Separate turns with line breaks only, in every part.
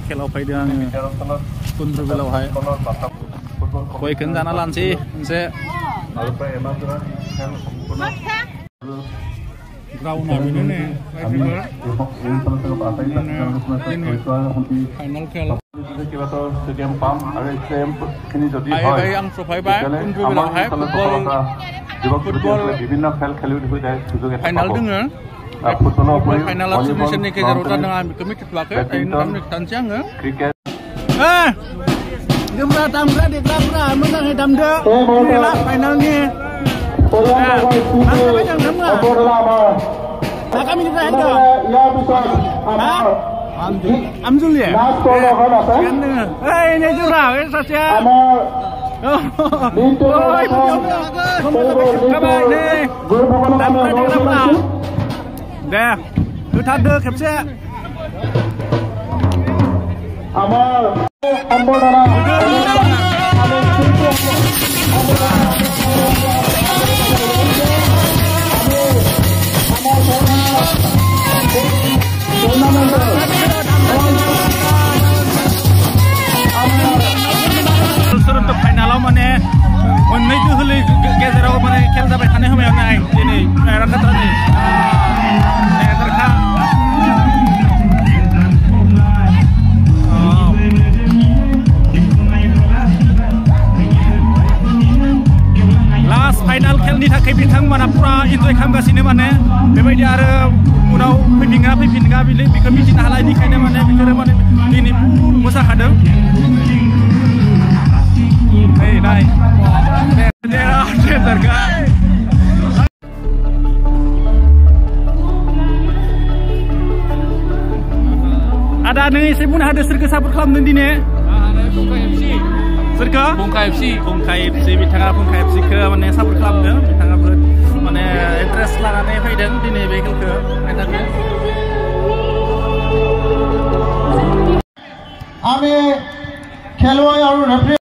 खेलाव फैदों आङो कुन्द्र बेलावहाय गयखौनो जाना लानोसै मोनसे ग्राउन्डआ बेनो फाइनाल खेल आं सफायबाय कुन्द्र बेलावहाय फुटबल फाइनाल दोङो फाइनाला सबनिसोरनि गेजेराव जादों आं बेखौ मिथिथ'वाखै नोंथांनो खिथानोसै आङो जोमग्रा दामग्रा देग्राफोरा मोजाङै दामदो फाइनालनि गामिनिफ्राय आमजुलि नै जोंहा सासेया दे होथारदो खेबसे फाइनालाव माने मोननै दोहौलै गेजेराव माने खेल जाबाय थानाय समायाव नाय दिनै रांगाथारनि लास्ट फाइनाल खेलनि थाखाय बिथांमोना पुरा इन्जय खालामगासिनो माने बेबायदि आरो उनाव फैफिनगा बेखौ मिथिनो हाला बेनिखायनो माने बिसोरो माने दिनै मोसाखादों आदा नों एसे बुंनो हादो सोरखौ सापर्ट खालामदों दिनै सोरखौ फुंखा एफसि बिथाङा फुंखा एफसिखौ माने सापर्ट खालामदों बिथाङाबो माने इन्टारेस्ट लानानै फैदों दिनै बे खेलखौ नायनानै
আমি খেলুৱৈ আৰু ৰেফাৰী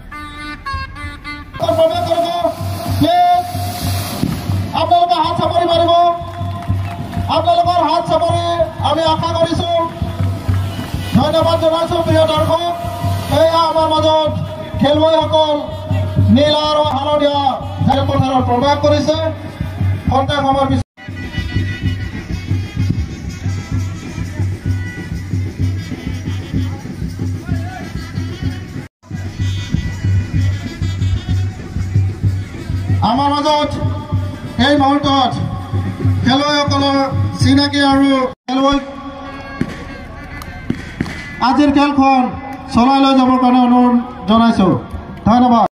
আপোনালোকে হাত চাপৰি মাৰিব আপোনালোকৰ হাত চাপৰি আমি আশা কৰিছো ধন্যবাদ জনাইছো প্ৰিয় দৰ্শক এয়া আমাৰ মাজত খেলুৱৈসকল নীলা আৰু হালধীয়া খেলপথাৰত প্ৰৱেশ কৰিছে খন্তেক সময়ৰ পিছত আমাৰ মাজত এই মুহূৰ্তত খেলুৱৈসকলৰ চিনাকি আৰু খেলুৱৈ আজিৰ খেলখন চলাই লৈ যাবৰ কাৰণে অনুৰোধ জনাইছো ধন্যবাদ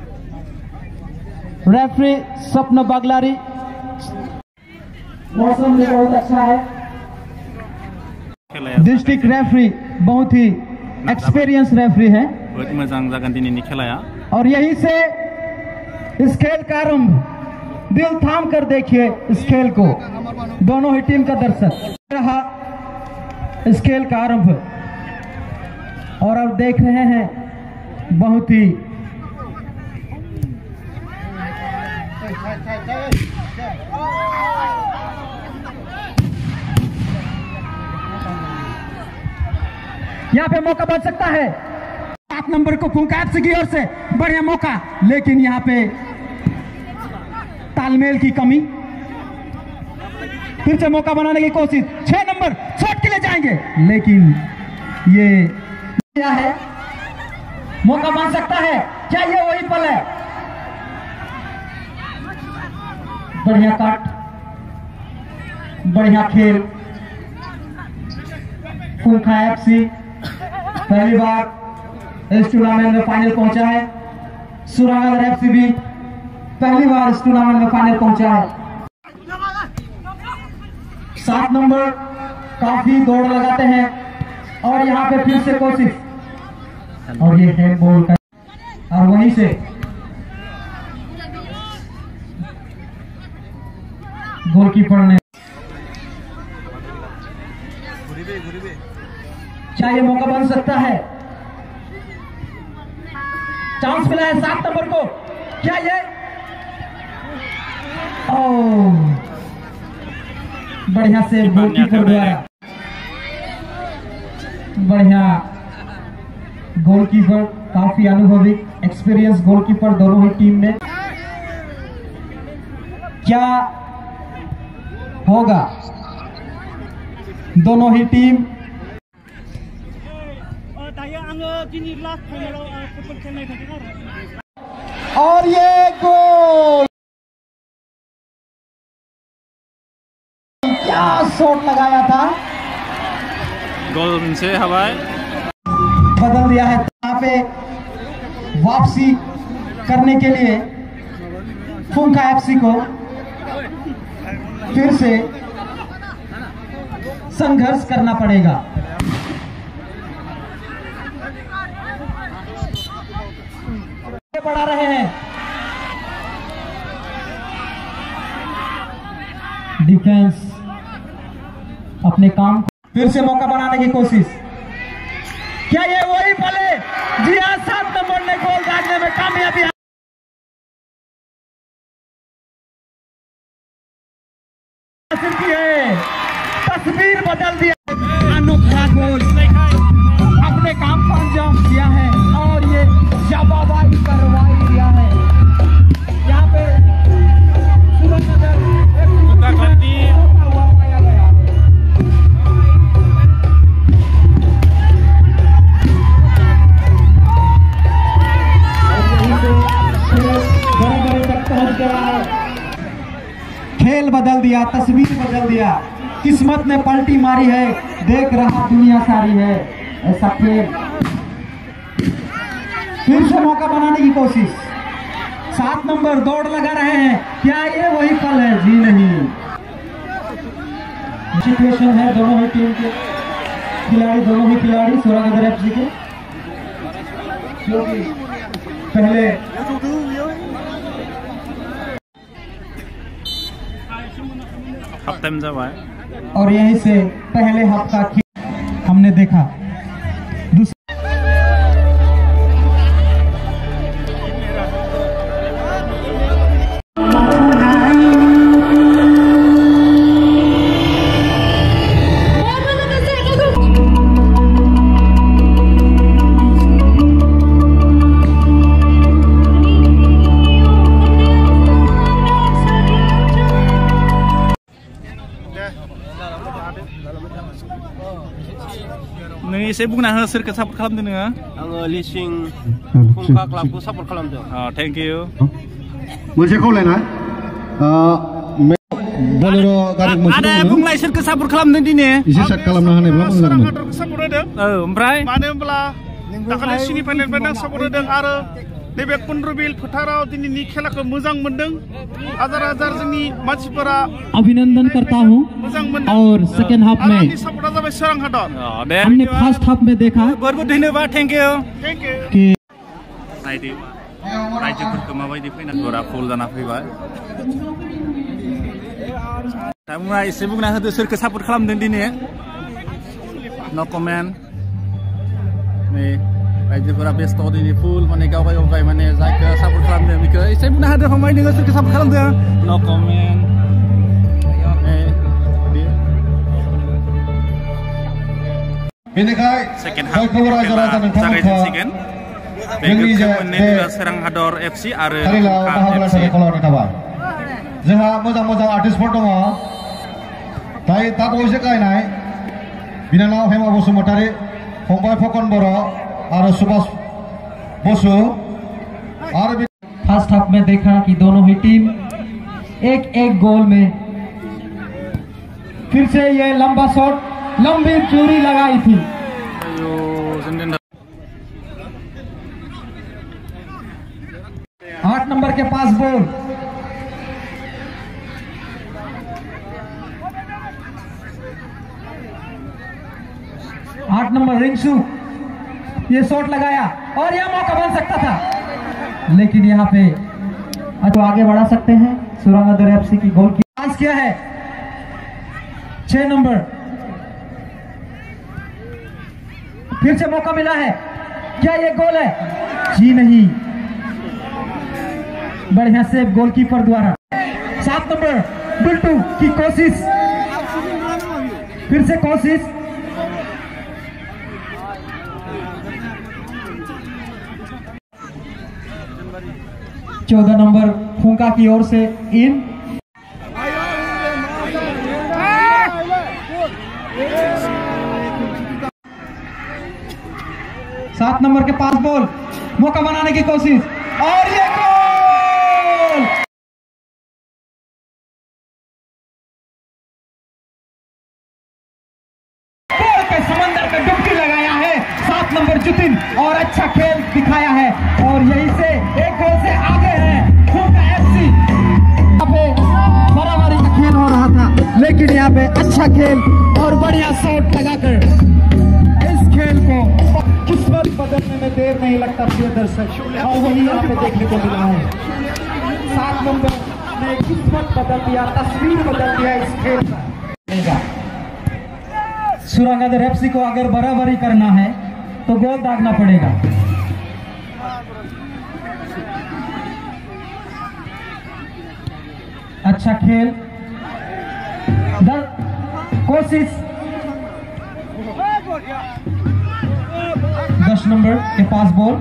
रेफरी स्वप्न बागलारी मौसम भी बहुत अच्छा है डिस्ट्रिक्ट रेफरी बहुत ही एक्सपीरियंस रेफरी है
बहुत मजा जागोन दिनैनि खेलाया
और यहीं से इस खेल का आरंभ दिल थाम कर देखिए इस खेल को दोनों ही टीम का दर्शक रहा इस खेल का आरंभ और अब देख रहे हैं बहुत ही यहाँ पे मौका बन सकता है 7 नंबर को फुंका एफसी की ओर से बढ़िया मौका लेकिन यहाँ पे तालमेल की कमी फिर से मौका बनाने की कोशिश 6 नंबर शॉट के लिए जाएंगे लेकिन ये क्या है मौका बन सकता है क्या ये वही पल है बढ़िया काट बढ़िया खेल फुंका एफसी पहली बार इस टूर्नामेंट में फाइनल पहुंचा है सुरानगर एफसी भी पहली बार इस टूर्नामेंट में फाइनल पहुंचा है 7 नंबर काफी दौड़ लगाते हैं और यहाँ पे फिर से कोशिश और ये है बॉल का और वहीं से गोलकीपर ने क्या ये मौका बन सकता है चांस मिला है 7 नंबर को क्या ये बढ़िया से गोलकीपर द्वारा बढ़िया गोलकीपर काफी अनुभवी एक्सपीरियंस गोलकीपर दोनों ही टीम में। क्या होगा दोनों ही टीम। और ये गोल, क्या शॉट लगाया था,
गोल से हवाई
बदल दिया है। यहाँ पे वापसी करने के लिए फुंका एफसी को फिर से संघर्ष करना पड़ेगा। बढ़ा रहे हैं डिफेंस अपने काम को, फिर से मौका बनाने की कोशिश। क्या ये वही पल है? जी हाँ, 7 नंबर ने गोल दागने में कामयाबी हासिल की है, तस्वीर बदल दी। अनोखा गोल अपने काम को अंजाम दिया है और ये जवाबाई करवाई दिया है। यहाँ पे खेल बदल दिया, तस्वीर बदल दिया, किस्मत ने पलटी मारी है, देख रहा दुनिया सारी है ऐसा खेल। फिर से मौका बनाने की कोशिश, 7 नंबर दौड़ लगा रहे हैं। क्या ये वही पल है? जी नहीं। सिचुएशन है दोनों ही टीम के खिलाड़ी सूरंगदर एफसी के, जो कि पहले
टाइम जब आए
और यहीं से पहले हाफ का खेल हमने देखा।
नों एसे बुंना हो सोरखौ सापर्ट खालामदों नोङो?
आङो लिसिं फुंखा क्लाबखौ सापर्ट खालामदों।
Thank you.
मोनसे खावलायनाय बलेर' गारि मोनसे
आदा बुंलाय सोरखौ सापर्ट खालामदों दिनै?
एसे साइड खालामना होनायब्ला मोजां जागौमोन।
हादरखौ सापर्ट होदों।
ओमफ्राय
मानो होनब्ला दाखालि सेमिफाइनालनिफ्राय आं सापर्ट होदों आरो नैबे कुन्द्रबिल फोथाराव दिनैनि खेलाखौ मोजां मोनदों। हाजार हाजार जोंनि मानसिफोरा
अभिनंदन करता हूँ।
मोजां मोनदों
और सेकेंड हाफ में
आंनि सापर्टआ जाबाय सोरां हादर।
हमने फर्स्ट हाफ में देखा
बहुत बहुत धन्यवाद, थेंक यू।
Thank you.
कि
नायदो रायजोफोरखौ माबायदि फैना दरा फुल जाना फैबाय। दा मुङा एसे बुंना होदो सोरखौ सापर्ट खालामदों दिनै? No comment. नै रायजोफोरा बेस्थ' दिनै फुल माने गावगाय माने जायखौ सापर्ट खालामदों बेखौ एसे बुंना होदो फंबाय, नोङो सोरखौ सापर्ट खालामदों? No comment.
बेनिखाय
सेकेन्ड हाफ जागायजेनसिगोन। बे गोख्रों मोननै सोरां हादर एफसि आरो
जोंहा मोजां मोजां आर्टिस्टफोर दङ। दायो दा बावैसो गायनाय बिनानाव हेमा बसुमतारी, फंबाय फकन बर' आरो सुभाष बसु। और
फर्स्ट हाफ में देखा कि दोनों ही टीम एक गोल में। फिर से ये लंबा शॉट, लंबी चूड़ी लगाई थी। 8 नंबर के पास बॉल, नंबर रिंगसू, ये शॉट लगाया और यह मौका बन सकता था, लेकिन यहाँ पे तो आगे बढ़ा सकते हैं। सूरंगदर एफसी की गोल की पास किया है 6 नंबर। फिर से मौका मिला है, क्या ये गोल है? जी नहीं, बढ़िया सेव गोलकीपर द्वारा। 7 नंबर बिल्टू की कोशिश, फिर से कोशिश, 14 नंबर फुंका की ओर से इन। सात नंबर के पास बॉल, मौका बनाने की कोशिश और ये गोल। गोल के समंदर में डुबकी लगाया है 7 नंबर जुतिन और अच्छा खेल दिखाया है और यहीं से एक गोल से आगे है फुंका एफसी। यहाँ पे बराबरी का खेल हो रहा था लेकिन यहाँ पे अच्छा खेल और बढ़िया शॉट लगाकर इस खेल को किस्मत बदलने में देर नहीं लगता प्रिय दर्शक, और वही यहाँ पे देखने को मिला है। 7 नंबर ने किस्मत बदल दिया, तस्वीर बदल दिया इस खेल का। सुरंगदर एफसी को अगर बराबरी करना है तो गोल दागना पड़ेगा। अच्छा खेल, कोशिश 10 नंबर के पास बॉल,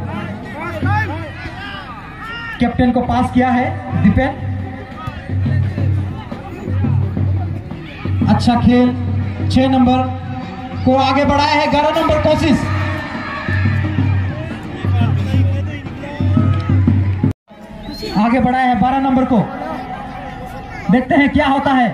कैप्टन को पास किया है दीपेन। अच्छा खेल, 6 नंबर को आगे बढ़ाया है, 11 नंबर कोशिश। आगे बढ़ाया है 12 नंबर को, देखते हैं क्या होता है।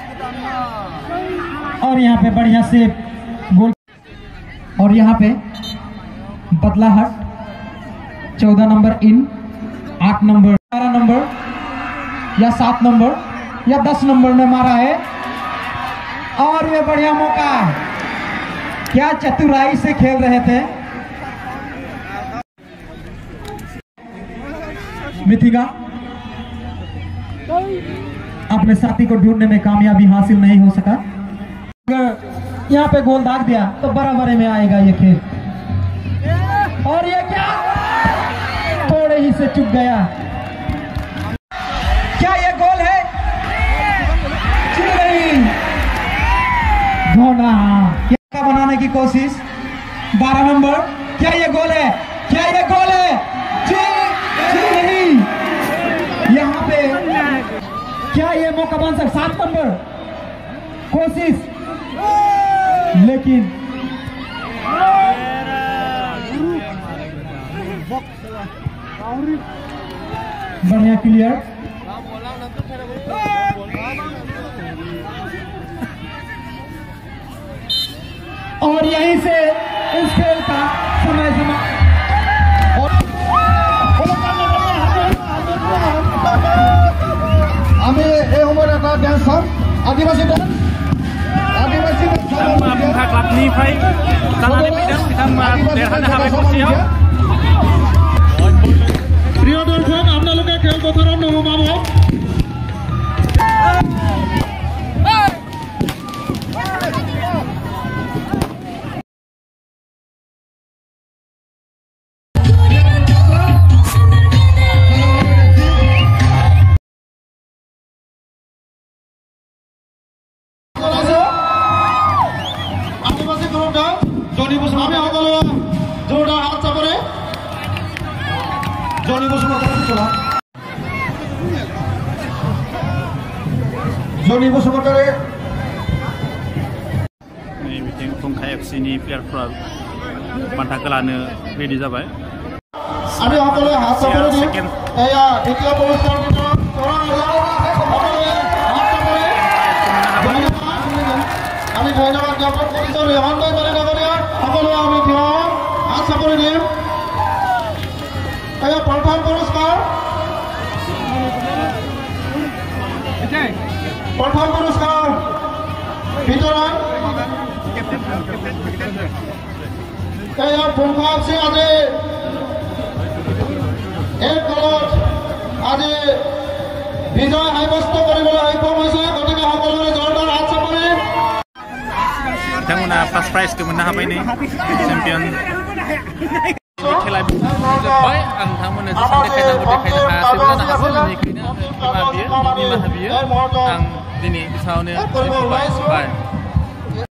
और यहाँ पे बढ़िया से गोल और यहाँ पे बदलाहट 14 नंबर इन, 8 नंबर 12 नंबर या 7 नंबर या 10 नंबर ने मारा है और ये बढ़िया मौका, क्या चतुराई से खेल रहे थे। मिथिगा अपने साथी को ढूंढने में कामयाबी हासिल नहीं हो सका। अगर यहाँ पे गोल दाग दिया तो बराबरी में आएगा ये खेल और ये क्या थोड़े ही से चुक गया। क्या ये गोल है? जी नहीं, धोना क्या बनाने की कोशिश। 12 नंबर, क्या ये गोल है? क्या ये गोल है? जी नहीं, यहाँ पे क्या ये मौका बन सकता? 7 नंबर कोशिश, लेकिन बढ़िया क्लियर। और यहीं से इस खेल का समय समाप्त।
আমি এই সময়ত এটা ডেন্স চাম, আদিবাসী ডেন্স। आदिवासी
क्लाबनिफ्राय जानानै फैदों बिथांमोना देरहानो हाबाय खनसेयाव।
প্রিয় দর্শক, আপোনালোকে খেলপথাৰত নোসোমাব। जनि बसुमतारी
बिथिं फुंखा एफसिनि प्लेयारफ्रा बान्थाखौ लानो रेडि जाबाय।
আমি সকলোৱে হাত চাপৰি দিম। এয়া দ্বিতীয় পুৰস্কাৰ বিতৰণ আমি ধন্যবাদ জ্ঞাপন কৰিছোঁ। ৰেহনদাই বালিনগৰীয়া সকলোৱে আমি থিয় হাত চাপৰি দিম। এয়া প্ৰথম পুৰস্কাৰ, प्रथम पुरस्कार वितरण फुंखा एफसी आज एक दलत आज विजय साब्यस्त কৰিবলৈ সক্ষম হৈছে। গতিকে সকলোৰে জোৰদাৰ হাত চাপৰি।
बिथांमोना फार्स्ट प्राइजखौ मोननो हाबाय नै चेम्पियन खेला जोब्बाय। आं बिथांमोननो जेसेबां देखायनांगौ देखायनो हायासैबो जानो हागौ, बेनिखायनो निमाहा बियो आं दिनै बिथाङावनो बाय।